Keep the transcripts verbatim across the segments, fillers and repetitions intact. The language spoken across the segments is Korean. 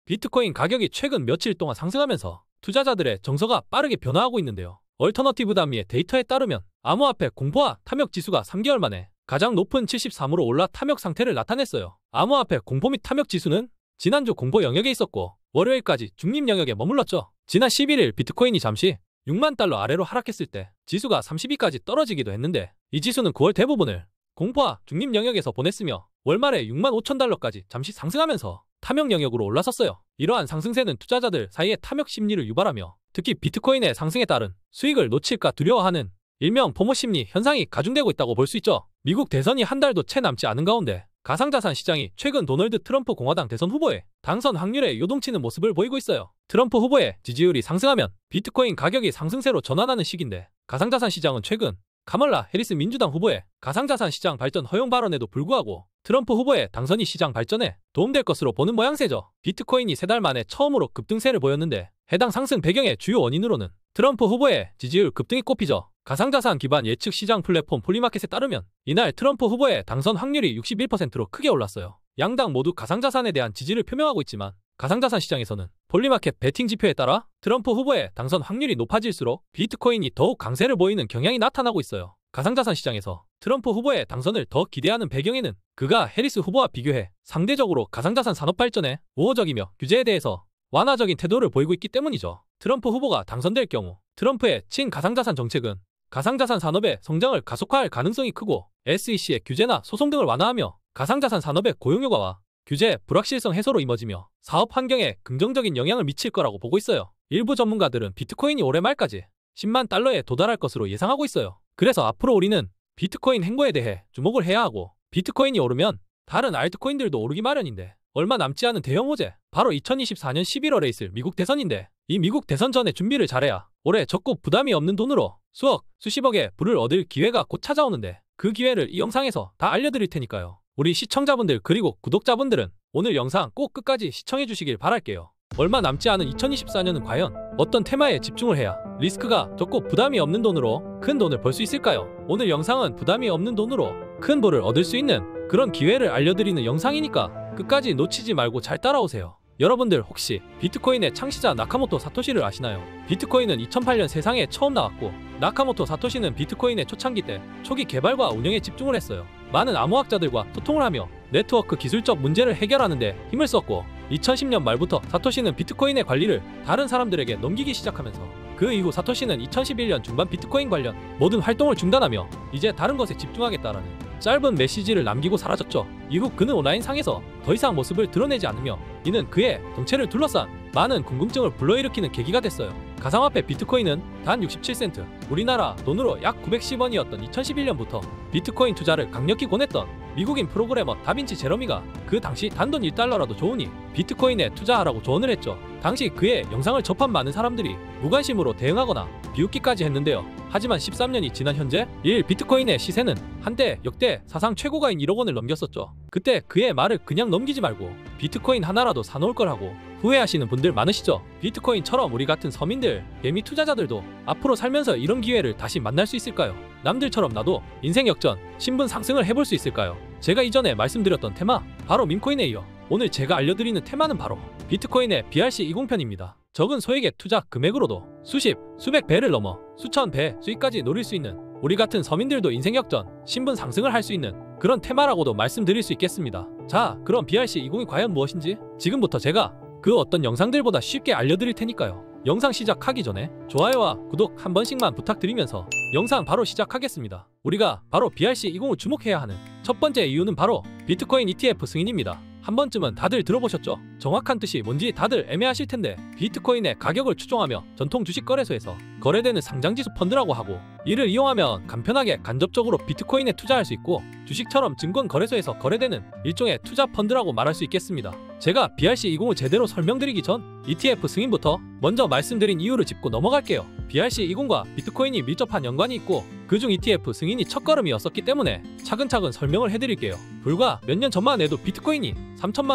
비트코인 가격이 최근 며칠 동안 상승하면서 투자자들의 정서가 빠르게 변화하고 있는데요. 얼터너티브 다미의 데이터에 따르면 암호화폐 공포화 탐욕 지수가 삼 개월 만에 가장 높은 칠십삼으로 올라 탐욕 상태를 나타냈어요. 암호화폐 공포 및 탐욕 지수는 지난주 공포 영역에 있었고 월요일까지 중립 영역에 머물렀죠. 지난 십일 일 비트코인이 잠시 육만 달러 아래로 하락했을 때 지수가 삼십위까지 떨어지기도 했는데 이 지수는 구월 대부분을 공포와 중립 영역에서 보냈으며 월말에 육만 오천 달러까지 잠시 상승하면서 탐욕 영역으로 올라섰어요. 이러한 상승세는 투자자들 사이에 탐욕 심리를 유발하며 특히 비트코인의 상승에 따른 수익을 놓칠까 두려워하는 일명 포모 심리 현상이 가중되고 있다고 볼 수 있죠. 미국 대선이 한 달도 채 남지 않은 가운데 가상자산 시장이 최근 도널드 트럼프 공화당 대선 후보의 당선 확률에 요동치는 모습을 보이고 있어요. 트럼프 후보의 지지율이 상승하면 비트코인 가격이 상승세로 전환하는 시기인데 가상자산 시장은 최근 카멀라 해리스 민주당 후보의 가상자산 시장 발전 허용 발언에도 불구하고 트럼프 후보의 당선이 시장 발전에 도움될 것으로 보는 모양새죠. 비트코인이 세 달 만에 처음으로 급등세를 보였는데 해당 상승 배경의 주요 원인으로는 트럼프 후보의 지지율 급등이 꼽히죠. 가상자산 기반 예측 시장 플랫폼 폴리마켓에 따르면 이날 트럼프 후보의 당선 확률이 육십일 퍼센트로 크게 올랐어요. 양당 모두 가상자산에 대한 지지를 표명하고 있지만 가상자산 시장에서는 폴리마켓 베팅 지표에 따라 트럼프 후보의 당선 확률이 높아질수록 비트코인이 더욱 강세를 보이는 경향이 나타나고 있어요. 가상자산 시장에서 트럼프 후보의 당선을 더 기대하는 배경에는 그가 해리스 후보와 비교해 상대적으로 가상자산 산업 발전에 우호적이며 규제에 대해서 완화적인 태도를 보이고 있기 때문이죠. 트럼프 후보가 당선될 경우 트럼프의 친가상자산 정책은 가상자산 산업의 성장을 가속화할 가능성이 크고 에스이씨의 규제나 소송 등을 완화하며 가상자산 산업의 고용 효과와 규제 불확실성 해소로 이뤄지며 사업 환경에 긍정적인 영향을 미칠 거라고 보고 있어요. 일부 전문가들은 비트코인이 올해 말까지 십만 달러에 도달할 것으로 예상하고 있어요. 그래서 앞으로 우리는 비트코인 행보에 대해 주목을 해야 하고 비트코인이 오르면 다른 알트코인들도 오르기 마련인데 얼마 남지 않은 대형 호재 바로 이천이십사년 십일월에 있을 미국 대선인데 이 미국 대선 전에 준비를 잘해야 올해 적고 부담이 없는 돈으로 수억, 수십억의 부를 얻을 기회가 곧 찾아오는데 그 기회를 이 영상에서 다 알려드릴 테니까요. 우리 시청자분들 그리고 구독자분들은 오늘 영상 꼭 끝까지 시청해 주시길 바랄게요. 얼마 남지 않은 이천이십사년은 과연 어떤 테마에 집중을 해야 리스크가 적고 부담이 없는 돈으로 큰 돈을 벌 수 있을까요? 오늘 영상은 부담이 없는 돈으로 큰 부를 얻을 수 있는 그런 기회를 알려드리는 영상이니까 끝까지 놓치지 말고 잘 따라오세요. 여러분들 혹시 비트코인의 창시자 나카모토 사토시를 아시나요? 비트코인은 이천팔년 세상에 처음 나왔고 나카모토 사토시는 비트코인의 초창기 때 초기 개발과 운영에 집중을 했어요. 많은 암호학자들과 소통을 하며 네트워크 기술적 문제를 해결하는 데 힘을 썼고 이천십년 말부터 사토시는 비트코인의 관리를 다른 사람들에게 넘기기 시작하면서 그 이후 사토시는 이천십일년 중반 비트코인 관련 모든 활동을 중단하며 이제 다른 것에 집중하겠다라는 짧은 메시지를 남기고 사라졌죠. 이후 그는 온라인상에서 더 이상 모습을 드러내지 않으며 이는 그의 정체를 둘러싼 많은 궁금증을 불러일으키는 계기가 됐어요. 가상화폐 비트코인은 단 육십칠 센트, 우리나라 돈으로 약 구백십 원이었던 이천십일년부터 비트코인 투자를 강력히 권했던 미국인 프로그래머 다빈치 제러미가 그 당시 단돈 일 달러라도 좋으니 비트코인에 투자하라고 조언을 했죠. 당시 그의 영상을 접한 많은 사람들이 무관심으로 대응하거나 비웃기까지 했는데요. 하지만 십삼년이 지난 현재 일 비트코인의 시세는 한때 역대 사상 최고가인 일억 원을 넘겼었죠. 그때 그의 말을 그냥 넘기지 말고 비트코인 하나라도 사놓을 걸 하고 후회하시는 분들 많으시죠? 비트코인처럼 우리 같은 서민들, 예미 투자자들도 앞으로 살면서 이런 기회를 다시 만날 수 있을까요? 남들처럼 나도 인생 역전, 신분 상승을 해볼 수 있을까요? 제가 이전에 말씀드렸던 테마, 바로 밈코인에 이어 오늘 제가 알려드리는 테마는 바로 비트코인의 비알씨 이십편입니다. 적은 소액의 투자 금액으로도 수십, 수백 배를 넘어 수천 배 수익까지 노릴 수 있는 우리 같은 서민들도 인생 역전, 신분 상승을 할 수 있는 그런 테마라고도 말씀드릴 수 있겠습니다. 자, 그럼 비알씨 이십이 과연 무엇인지 지금부터 제가 그 어떤 영상들보다 쉽게 알려드릴 테니까요. 영상 시작하기 전에 좋아요와 구독 한 번씩만 부탁드리면서 영상 바로 시작하겠습니다. 우리가 바로 비알씨 이십을 주목해야 하는 첫 번째 이유는 바로 비트코인 이티에프 승인입니다. 한 번쯤은 다들 들어보셨죠? 정확한 뜻이 뭔지 다들 애매하실 텐데 비트코인의 가격을 추종하며 전통 주식 거래소에서 거래되는 상장지수 펀드라고 하고 이를 이용하면 간편하게 간접적으로 비트코인에 투자할 수 있고 주식처럼 증권 거래소에서 거래되는 일종의 투자 펀드라고 말할 수 있겠습니다. 제가 비알씨 이십을 제대로 설명드리기 전 이티에프 승인부터 먼저 말씀드린 이유를 짚고 넘어갈게요. 비알씨 이십과 비트코인이 밀접한 연관이 있고 그중 이티에프 승인이 첫걸음이었었기 때문에 차근차근 설명을 해드릴게요. 불과 몇 년 전만 해도 비트코인이 삼천만 원,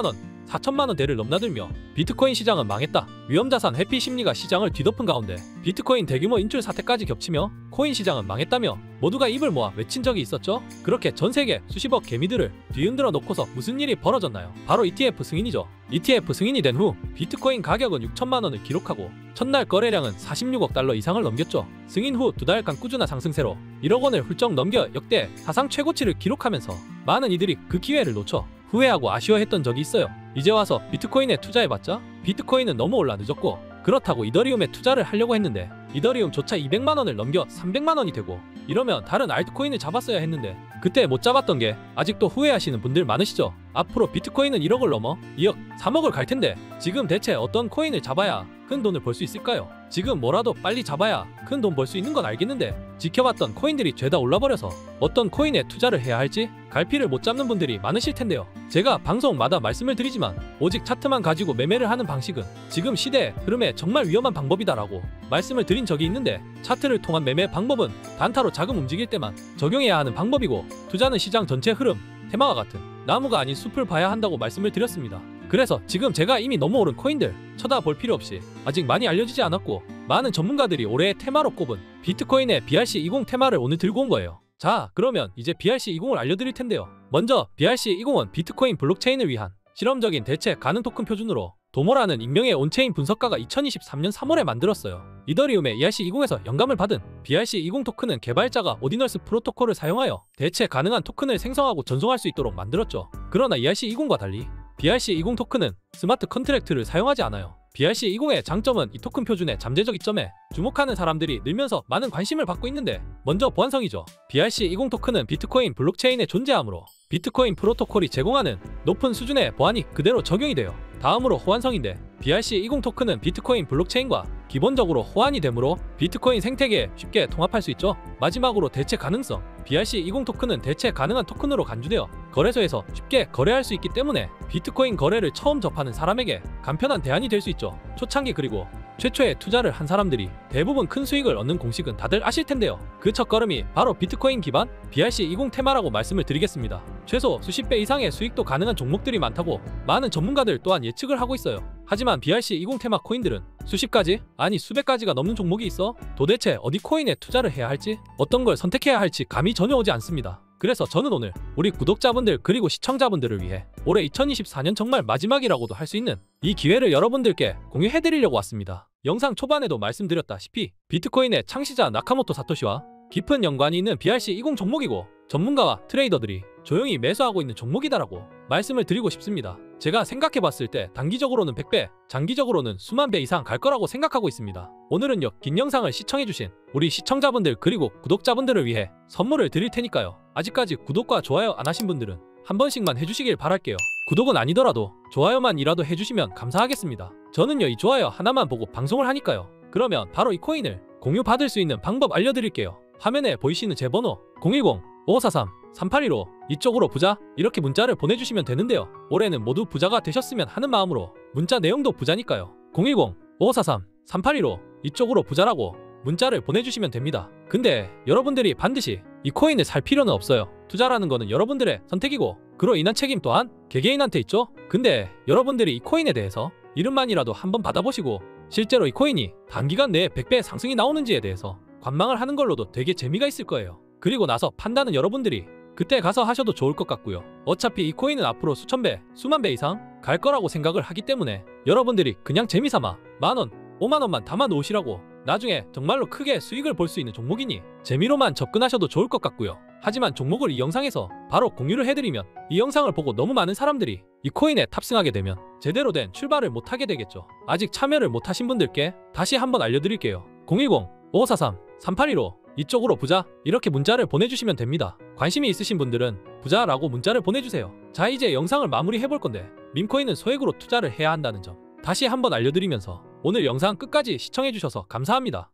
사천만 원대를 넘나들며 비트코인 시장은 망했다. 위험자산 회피 심리가 시장을 뒤덮은 가운데 비트코인 대규모 인출 사태까지 겹치며 코인 시장은 망했다며 모두가 입을 모아 외친 적이 있었죠. 그렇게 전 세계 수십억 개미들을 뒤흔들어 놓고서 무슨 일이 벌어졌나요? 바로 이티에프 승인이죠. 이티에프 승인이 된 후 비트코인 가격은 육천만 원을 기록하고 첫날 거래량은 사십육억 달러 이상을 넘겼죠. 승인 후 두 달간 꾸준한 상승세로 일억 원을 훌쩍 넘겨 역대 사상 최고치를 기록하면서 많은 이들이 그 기회를 놓쳐 후회하고 아쉬워했던 적이 있어요. 이제 와서 비트코인에 투자해봤자 비트코인은 너무 올라 늦었고 그렇다고 이더리움에 투자를 하려고 했는데 이더리움조차 이백만 원을 넘겨 삼백만 원이 되고 이러면 다른 알트코인을 잡았어야 했는데 그때 못 잡았던 게 아직도 후회하시는 분들 많으시죠? 앞으로 비트코인은 일억을 넘어 이억, 삼억을 갈 텐데 지금 대체 어떤 코인을 잡아야 큰 돈을 벌 수 있을까요? 지금 뭐라도 빨리 잡아야 큰 돈 벌 수 있는 건 알겠는데 지켜봤던 코인들이 죄다 올라버려서 어떤 코인에 투자를 해야 할지 갈피를 못 잡는 분들이 많으실 텐데요. 제가 방송마다 말씀을 드리지만 오직 차트만 가지고 매매를 하는 방식은 지금 시대의 흐름에 정말 위험한 방법이다라고 말씀을 드린 적이 있는데 차트를 통한 매매 방법은 단타로 자금 움직일 때만 적용해야 하는 방법이고 투자는 시장 전체 흐름, 테마와 같은 나무가 아닌 숲을 봐야 한다고 말씀을 드렸습니다. 그래서 지금 제가 이미 너무 오른 코인들 쳐다볼 필요 없이 아직 많이 알려지지 않았고 많은 전문가들이 올해의 테마로 꼽은 비트코인의 비알씨 이십 테마를 오늘 들고 온 거예요. 자, 그러면 이제 비알씨 이십을 알려드릴 텐데요. 먼저 비알씨 이십은 비트코인 블록체인을 위한 실험적인 대체 가능 토큰 표준으로 도모라는 익명의 온체인 분석가가 이천이십삼 년 삼월에 만들었어요. 이더리움의 이알씨 이십에서 영감을 받은 비알씨 이십 토큰은 개발자가 오디너스 프로토콜을 사용하여 대체 가능한 토큰을 생성하고 전송할 수 있도록 만들었죠. 그러나 이알씨 이십과 달리 비알씨 이십 토큰은 스마트 컨트랙트를 사용하지 않아요. 비알씨 이십의 장점은 이 토큰 표준의 잠재적 이점에 주목하는 사람들이 늘면서 많은 관심을 받고 있는데 먼저 보안성이죠. 비알씨 이십 토큰은 비트코인 블록체인에 존재하므로 비트코인 프로토콜이 제공하는 높은 수준의 보안이 그대로 적용이 돼요. 다음으로 호환성인데 비알씨 이십 토큰은 비트코인 블록체인과 기본적으로 호환이 되므로 비트코인 생태계에 쉽게 통합할 수 있죠. 마지막으로 대체 가능성. 비알씨 이십 토큰은 대체 가능한 토큰으로 간주되어 거래소에서 쉽게 거래할 수 있기 때문에 비트코인 거래를 처음 접하는 사람에게 간편한 대안이 될 수 있죠. 초창기 그리고 최초에 투자를 한 사람들이 대부분 큰 수익을 얻는 공식은 다들 아실 텐데요. 그 첫걸음이 바로 비트코인 기반 비알씨 이십 테마라고 말씀을 드리겠습니다. 최소 수십 배 이상의 수익도 가능한 종목들이 많다고 많은 전문가들 또한 예측을 하고 있어요. 하지만 비알씨 이십 테마 코인들은 수십 가지, 아니 수백 가지가 넘는 종목이 있어 도대체 어디 코인에 투자를 해야 할지 어떤 걸 선택해야 할지 감이 전혀 오지 않습니다. 그래서 저는 오늘 우리 구독자분들 그리고 시청자분들을 위해 올해 이천이십사 년 정말 마지막이라고도 할 수 있는 이 기회를 여러분들께 공유해드리려고 왔습니다. 영상 초반에도 말씀드렸다시피 비트코인의 창시자 나카모토 사토시와 깊은 연관이 있는 비알씨 이십 종목이고 전문가와 트레이더들이 조용히 매수하고 있는 종목이다라고 말씀을 드리고 싶습니다. 제가 생각해봤을 때 단기적으로는 백 배, 장기적으로는 수만 배 이상 갈 거라고 생각하고 있습니다. 오늘은요, 긴 영상을 시청해주신 우리 시청자분들 그리고 구독자분들을 위해 선물을 드릴 테니까요. 아직까지 구독과 좋아요 안 하신 분들은 한 번씩만 해주시길 바랄게요. 구독은 아니더라도 좋아요만이라도 해주시면 감사하겠습니다. 저는요, 이 좋아요 하나만 보고 방송을 하니까요. 그러면 바로 이 코인을 공유받을 수 있는 방법 알려드릴게요. 화면에 보이시는 제 번호 공일공 오오사삼 삼팔일오 이쪽으로 부자 이렇게 문자를 보내주시면 되는데요. 올해는 모두 부자가 되셨으면 하는 마음으로 문자 내용도 부자니까요. 공일공 오오사삼 삼팔일오 이쪽으로 부자라고 문자를 보내주시면 됩니다. 근데 여러분들이 반드시 이 코인을 살 필요는 없어요. 투자라는 거는 여러분들의 선택이고 그로 인한 책임 또한 개개인한테 있죠. 근데 여러분들이 이 코인에 대해서 이름만이라도 한번 받아보시고 실제로 이 코인이 단기간 내에 백 배 상승이 나오는지에 대해서 관망을 하는 걸로도 되게 재미가 있을 거예요. 그리고 나서 판단은 여러분들이 그때 가서 하셔도 좋을 것 같고요. 어차피 이 코인은 앞으로 수천 배, 수만 배 이상 갈 거라고 생각을 하기 때문에 여러분들이 그냥 재미삼아 만원, 오만 원만 담아 놓으시라고 나중에 정말로 크게 수익을 볼 수 있는 종목이니 재미로만 접근하셔도 좋을 것 같고요. 하지만 종목을 이 영상에서 바로 공유를 해드리면 이 영상을 보고 너무 많은 사람들이 이 코인에 탑승하게 되면 제대로 된 출발을 못하게 되겠죠. 아직 참여를 못하신 분들께 다시 한번 알려드릴게요. 공일공 오오사삼 삼팔일오 이쪽으로 부자 이렇게 문자를 보내주시면 됩니다. 관심이 있으신 분들은 부자라고 문자를 보내주세요. 자, 이제 영상을 마무리 해볼 건데 밈코인은 소액으로 투자를 해야 한다는 점 다시 한번 알려드리면서 오늘 영상 끝까지 시청해주셔서 감사합니다.